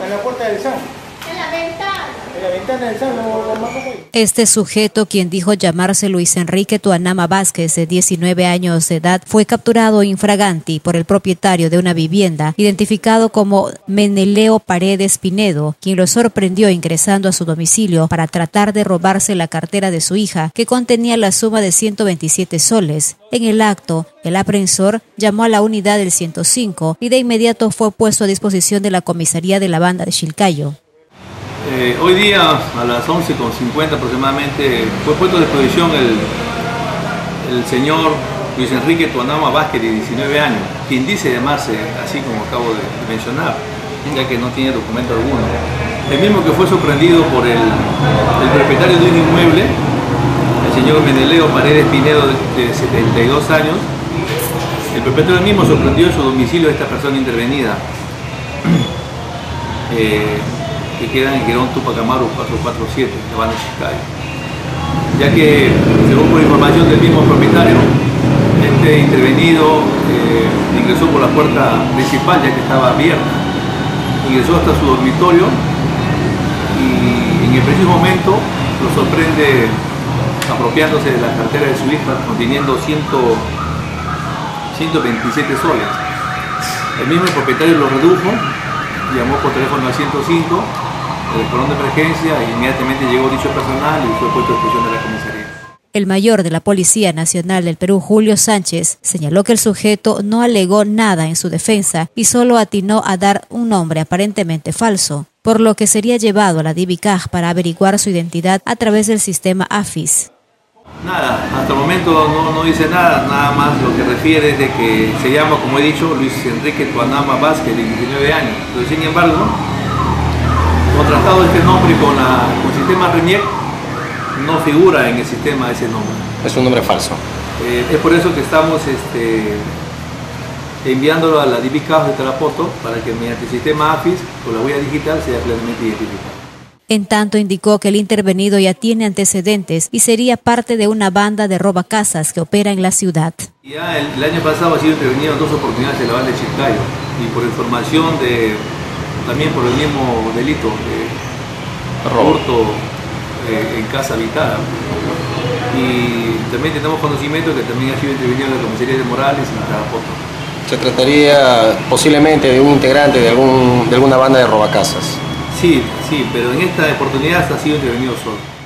En la puerta del San. En la ventana. En la ventana del San lo mató. Este sujeto, quien dijo llamarse Luis Enrique Tuanama Vázquez, de 19 años de edad, fue capturado infraganti por el propietario de una vivienda, identificado como Meneleo Paredes Pinedo, quien lo sorprendió ingresando a su domicilio para tratar de robarse la cartera de su hija, que contenía la suma de 127 soles. En el acto, el aprensor llamó a la unidad del 105 y de inmediato fue puesto a disposición de la comisaría de la banda de Chilcayo. Hoy día, a las 11:50 aproximadamente, fue puesto a disposición el señor Luis Enrique Tuanama Vázquez, de 19 años, quien dice llamarse así como acabo de mencionar, ya que no tiene documento alguno. El mismo que fue sorprendido por el propietario de un inmueble, el señor Meneleo Paredes Pinedo, de 72 años. El propietario mismo sorprendió en su domicilio a esta persona intervenida, que queda en Quirón Tupac Amaru 447, de banda Chilcayo. Ya que, según por información del mismo propietario, este intervenido ingresó por la puerta principal, ya que estaba abierta. Ingresó hasta su dormitorio y en el preciso momento lo sorprende apropiándose de la cartera de su hija, conteniendo 127 soles. El mismo propietario lo redujo, llamó por teléfono al 105, el cordón de emergencia, e inmediatamente llegó dicho personal y fue puesto a disposición de la comisaría. El mayor de la Policía Nacional del Perú, Julio Sánchez, señaló que el sujeto no alegó nada en su defensa y solo atinó a dar un nombre aparentemente falso, por lo que sería llevado a la DIVICAG para averiguar su identidad a través del sistema AFIS. Nada, hasta el momento no dice nada más lo que refiere de que se llama, como he dicho, Luis Enrique Tuanama Vázquez, de 19 años. Pero sin embargo, contrastado este nombre con el sistema RENIEC, no figura en el sistema ese nombre. Es un nombre falso. Es por eso que estamos enviándolo a la DIVICAG de Tarapoto para que mediante el sistema AFIS, con la huella digital, sea claramente identificado. En tanto, indicó que el intervenido ya tiene antecedentes y sería parte de una banda de robacasas que opera en la ciudad. Ya el año pasado ha sido intervenido en 2 oportunidades en la banda de Chilcayo, y por información también por el mismo delito de hurto en casa habitada. Y también tenemos conocimiento que también ha sido intervenido en la comisaría de Morales y en Tarapoto. ¿Se trataría posiblemente de un integrante de alguna banda de robacasas? Sí, pero en esta oportunidad ha sido intervenido solo.